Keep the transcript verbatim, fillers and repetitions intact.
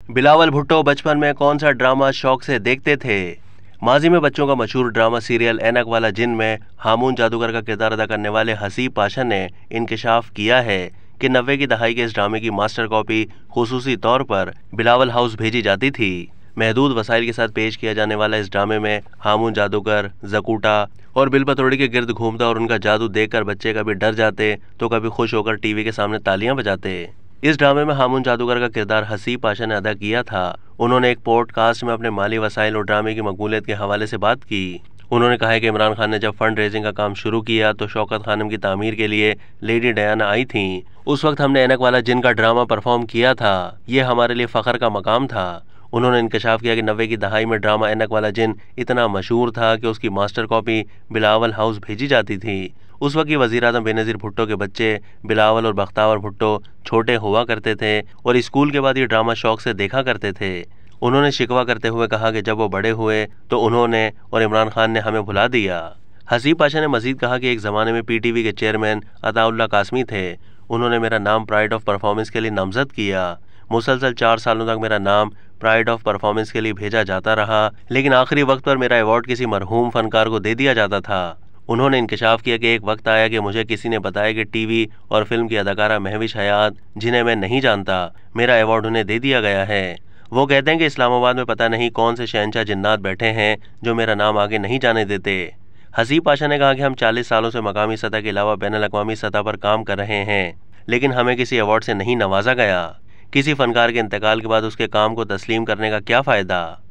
बिलावल भुट्टो बचपन में कौन सा ड्रामा शौक से देखते थे? माजी में बच्चों का मशहूर ड्रामा सीरियल ऐनक वाला जिन में हामून जादूगर का किरदार अदा करने वाले हसीब पाशा ने इंकशाफ किया है कि नब्बे की दहाई के इस ड्रामे की मास्टर कॉपी खुसूसी तौर पर बिलावल हाउस भेजी जाती थी। महदूद वसाइल के साथ पेश किया जाने वाला इस ड्रामे में हामून जादूगर, जकूटा और बिल पतौड़ी के गिर्द घूमता और उनका जादू देखकर बच्चे कभी डर जाते तो कभी खुश होकर टीवी के सामने तालियां बजाते। इस ड्रामे में हामून जादूगर का किरदार हसीब पाशा ने अदा किया था। उन्होंने एक पॉडकास्ट में अपने माली वसाइल और ड्रामे की मकबूलियत के हवाले से बात की। उन्होंने कहा है कि इमरान खान ने जब फंड रेजिंग का काम शुरू किया तो शौकत खानम की तामीर के लिए लेडी डयाना आई थीं। उस वक्त हमने ऐनक वाला जिन का ड्रामा परफॉर्म किया था। ये हमारे लिए फ़ख्र का मकाम था। उन्होंने इंकशाफ किया कि नब्बे की दहाई में ड्रामा ऐनक वाला जिन इतना मशहूर था कि उसकी मास्टर कॉपी बिलावल हाउस भेजी जाती थी। उस वक्त की वज़ीर आज़म बेनज़ीर भुट्टो के बच्चे बिलावल और बख्तावर भुट्टो छोटे हुआ करते थे और स्कूल के बाद ये ड्रामा शौक से देखा करते थे। उन्होंने शिकवा करते हुए कहा कि जब वो बड़े हुए तो उन्होंने और इमरान खान ने हमें भुला दिया। हसीब पाशा ने मजीद कहा कि एक ज़माने में पी टी वी के चेयरमैन अताउल्लाह कासमी थे। उन्होंने मेरा नाम प्राइड ऑफ परफॉर्मेंस के लिए नामजद किया। मुसलसल चार सालों तक मेरा नाम प्राइड ऑफ परफॉर्मेंस के लिए भेजा जाता रहा, लेकिन आखिरी वक्त पर मेरा अवार्ड किसी मरहूम फनकार को दे दिया जाता था। उन्होंने इंकशाफ किया कि एक वक्त आया कि मुझे किसी ने बताया कि टीवी और फिल्म की अदाकारा महविश हयात, जिन्हें मैं नहीं जानता, मेरा अवार्ड उन्हें दे दिया गया है। वो कहते हैं कि इस्लामाबाद में पता नहीं कौन से शहंशाह जिन्नात बैठे हैं जो मेरा नाम आगे नहीं जाने देते। हसीब पाशा ने कहा कि हम चालीस सालों से मकामी सतह के अलावा बैनुल अक़वामी सतह पर काम कर रहे हैं, लेकिन हमें किसी अवार्ड से नहीं नवाजा गया। किसी फनकार के इंतकाल के बाद उसके काम को तस्लीम करने का क्या फ़ायदा।